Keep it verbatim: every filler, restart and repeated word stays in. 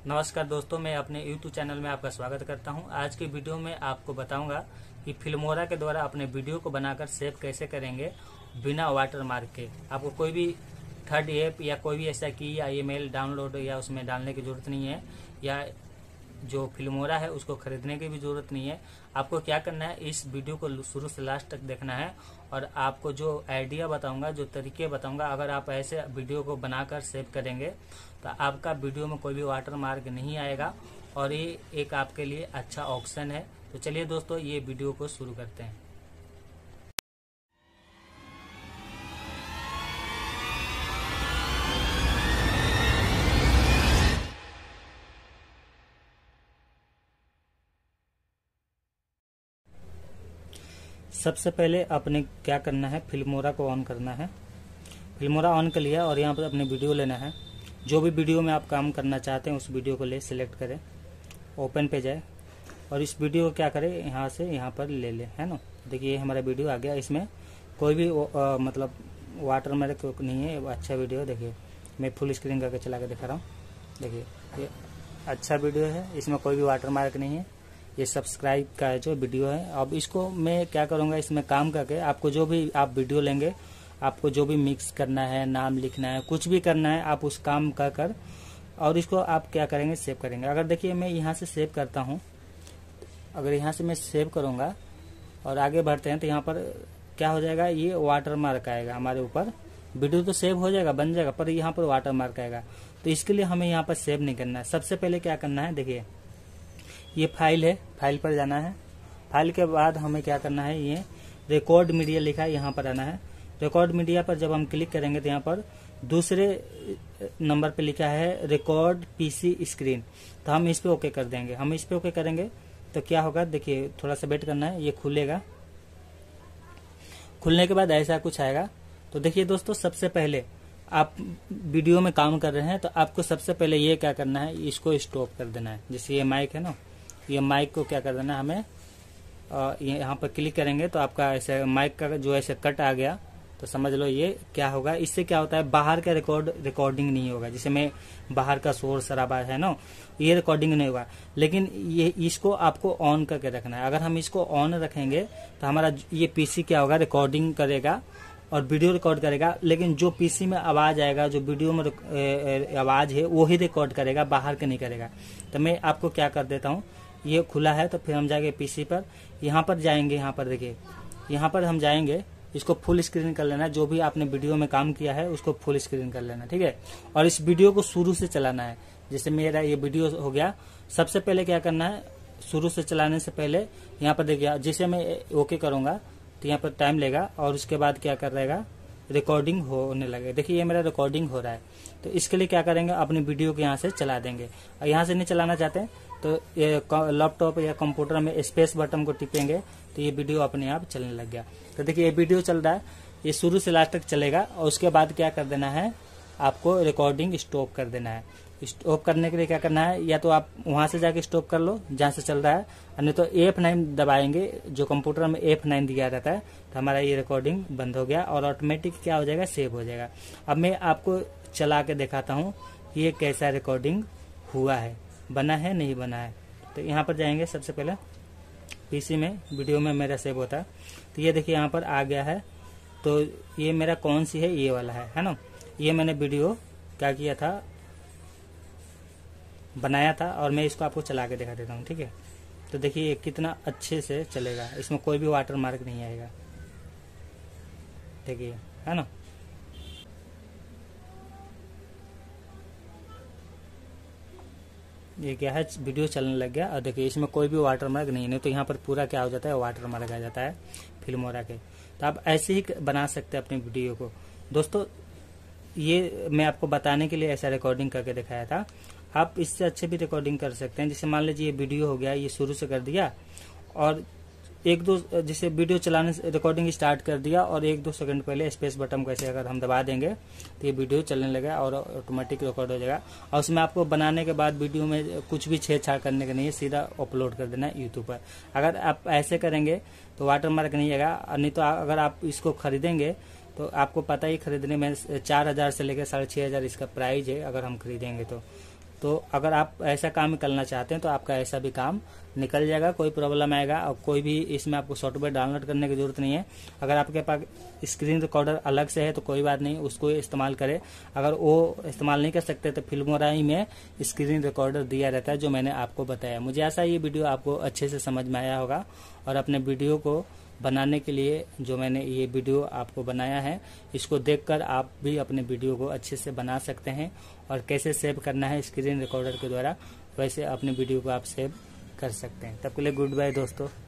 नमस्कार दोस्तों, मैं अपने यूट्यूब चैनल में आपका स्वागत करता हूं। आज की वीडियो में आपको बताऊंगा कि फिल्मोरा के द्वारा अपने वीडियो को बनाकर सेव कैसे करेंगे बिना वाटर मार्क के। आपको कोई भी थर्ड ऐप या कोई भी ऐसा की या ईमेल डाउनलोड या उसमें डालने की जरूरत नहीं है, या जो फिल्मोरा है उसको खरीदने की भी जरूरत नहीं है। आपको क्या करना है, इस वीडियो को शुरू से लास्ट तक देखना है और आपको जो आइडिया बताऊंगा, जो तरीके बताऊंगा, अगर आप ऐसे वीडियो को बनाकर सेव करेंगे तो आपका वीडियो में कोई भी वाटर मार्क नहीं आएगा और ये एक आपके लिए अच्छा ऑप्शन है। तो चलिए दोस्तों, ये वीडियो को शुरू करते हैं। सबसे पहले आपने क्या करना है, फिल्मोरा को ऑन करना है। फिल्मोरा ऑन कर लिया और यहाँ पर अपने वीडियो लेना है। जो भी वीडियो में आप काम करना चाहते हैं उस वीडियो को ले सिलेक्ट करें, ओपन पे जाए और इस वीडियो को क्या करें, यहाँ से यहाँ पर ले ले, है ना। देखिए ये हमारा वीडियो आ गया। इसमें कोई भी आ, मतलब वाटर मार्क नहीं है, अच्छा वीडियो। देखिए मैं फुल स्क्रीन करके चला के दिखा रहा हूँ। देखिए ये अच्छा वीडियो है, इसमें कोई भी वाटर मार्क नहीं है। ये सब्सक्राइब का जो वीडियो है। अब इसको मैं क्या करूँगा, इसमें काम करके आपको जो भी आप वीडियो लेंगे, आपको जो भी मिक्स करना है, नाम लिखना है, कुछ भी करना है, आप उस काम का कर और इसको आप क्या करेंगे, सेव करेंगे। अगर देखिए मैं यहाँ से सेव करता हूँ, अगर यहाँ से मैं सेव करूँगा और आगे बढ़ते हैं तो यहाँ पर क्या हो जाएगा, ये वाटर मार्क आएगा हमारे ऊपर। वीडियो तो सेव हो जाएगा, बन जाएगा, पर यहाँ पर वाटर मार्क आएगा। तो इसके लिए हमें यहाँ पर सेव नहीं करना है। सबसे पहले क्या करना है, देखिए ये फाइल है, फाइल पर जाना है। फाइल के बाद हमें क्या करना है, ये रिकॉर्ड मीडिया लिखा है, यहाँ पर आना है। रिकॉर्ड मीडिया पर जब हम क्लिक करेंगे तो यहाँ पर दूसरे नंबर पे लिखा है रिकॉर्ड पीसी स्क्रीन, तो हम इस पे ओके कर देंगे। हम इस पे ओके करेंगे तो क्या होगा, देखिए थोड़ा सा वेट करना है, ये खुलेगा। खुलने के बाद ऐसा कुछ आएगा। तो देखिए दोस्तों, सबसे पहले आप वीडियो में काम कर रहे हैं तो आपको सबसे पहले ये क्या करना है, इसको स्टॉप कर देना है। जैसे ये माइक है ना, ये माइक को क्या कर देना है हमें, यहाँ पर क्लिक करेंगे तो आपका ऐसे माइक का जो ऐसे कट आ गया, तो समझ लो ये क्या होगा। इससे क्या होता है, बाहर का रिकॉर्ड रिकॉर्डिंग नहीं होगा। जैसे मैं बाहर का शोर शराबा है ना, ये रिकॉर्डिंग नहीं होगा। लेकिन ये इसको आपको ऑन करके रखना है। अगर हम इसको ऑन रखेंगे तो हमारा ये पीसी क्या होगा, रिकॉर्डिंग करेगा और वीडियो रिकॉर्ड करेगा। लेकिन जो पीसी में आवाज आएगा, जो वीडियो में आवाज है, वो ही रिकॉर्ड करेगा, बाहर के नहीं करेगा। तो मैं आपको क्या कर देता हूँ, ये खुला है तो फिर हम जाएंगे पीसी पर, यहाँ पर जाएंगे, यहाँ पर देखिए, यहाँ पर हम जाएंगे, इसको फुल स्क्रीन कर लेना। जो भी आपने वीडियो में काम किया है उसको फुल स्क्रीन कर लेना, ठीक है। और इस वीडियो को शुरू से चलाना है। जैसे मेरा ये वीडियो हो गया, सबसे पहले क्या करना है, शुरू से चलाने से पहले यहाँ पर देखिए, जैसे मैं ओके करूंगा तो यहाँ पर टाइम लेगा और उसके बाद क्या कर रहेगा, रिकॉर्डिंग होने लगे। देखिए ये मेरा रिकॉर्डिंग हो रहा है। तो इसके लिए क्या करेंगे, अपनी वीडियो को यहाँ से चला देंगे। और यहाँ से नहीं चलाना चाहते तो ये लैपटॉप या कंप्यूटर में स्पेस बटन को टिपेंगे तो ये वीडियो अपने आप चलने लग गया। तो देखिए ये वीडियो चल रहा है, ये शुरू से लास्ट तक चलेगा। और उसके बाद क्या कर देना है, आपको रिकॉर्डिंग स्टॉप कर देना है। स्टॉप करने के लिए क्या करना है, या तो आप वहां से जाके स्टॉप कर लो जहां से चल रहा है, नहीं तो एफ नाइन दबाएंगे। जो कंप्यूटर में एफ नाइन दिया रहता है तो हमारा ये रिकॉर्डिंग बंद हो गया और ऑटोमेटिक क्या हो जाएगा, सेव हो जाएगा। अब मैं आपको चला के दिखाता हूँ ये कैसा रिकॉर्डिंग हुआ है, बना है नहीं बना है। तो यहाँ पर जाएंगे, सबसे पहले पीसी में वीडियो में मेरा सेव होता है। तो ये देखिए यहाँ पर आ गया है। तो ये मेरा कौन सी है, ये वाला है है ना। ये मैंने वीडियो क्या किया था, बनाया था और मैं इसको आपको चला के दिखा देता हूँ, ठीक है। तो देखिए ये कितना अच्छे से चलेगा, इसमें कोई भी वाटर मार्क नहीं आएगा, देखिए, है ना। ये क्या है, वीडियो चलने लग गया और देखिए इसमें कोई भी वाटर मार्क नहीं है। तो यहाँ पर पूरा क्या हो जाता है, वाटर मार्क आ जाता है फिल्मोरा के। तो आप ऐसे ही बना सकते हैं अपनी वीडियो को। दोस्तों ये मैं आपको बताने के लिए ऐसा रिकॉर्डिंग करके दिखाया था। आप इससे अच्छे भी रिकॉर्डिंग कर सकते हैं। जैसे मान लीजिए ये वीडियो हो गया, ये शुरू से कर दिया और एक दो, जैसे वीडियो चलाने से रिकॉर्डिंग स्टार्ट कर दिया और एक दो सेकंड पहले स्पेस बटन को ऐसे अगर हम दबा देंगे तो ये वीडियो चलने लगेगा और ऑटोमेटिक रिकॉर्ड हो जाएगा। और उसमें आपको बनाने के बाद वीडियो में कुछ भी छेड़छाड़ करने का नहीं है, सीधा अपलोड कर देना है यूट्यूब पर। अगर आप ऐसे करेंगे तो वाटर मार्क नहीं आएगा। नहीं तो अगर आप इसको खरीदेंगे तो आपको पता ही खरीदने में चार हजार से लेकर साढ़े छः हजार इसका प्राइस है अगर हम खरीदेंगे तो। तो अगर आप ऐसा काम करना चाहते हैं तो आपका ऐसा भी काम निकल जाएगा, कोई प्रॉब्लम आएगा। और कोई भी इसमें आपको सॉफ्टवेयर डाउनलोड करने की जरूरत नहीं है। अगर आपके पास स्क्रीन रिकॉर्डर अलग से है तो कोई बात नहीं, उसको इस्तेमाल करें। अगर वो इस्तेमाल नहीं कर सकते तो फिल्मोराई में स्क्रीन रिकॉर्डर दिया रहता है, जो मैंने आपको बताया। मुझे ऐसा ये वीडियो आपको अच्छे से समझ में आया होगा, और अपने वीडियो को बनाने के लिए जो मैंने ये वीडियो आपको बनाया है, इसको देखकर आप भी अपने वीडियो को अच्छे से बना सकते हैं। और कैसे सेव करना है स्क्रीन रिकॉर्डर के द्वारा, वैसे अपने वीडियो को आप सेव कर सकते हैं। तब के लिए गुड बाय दोस्तों।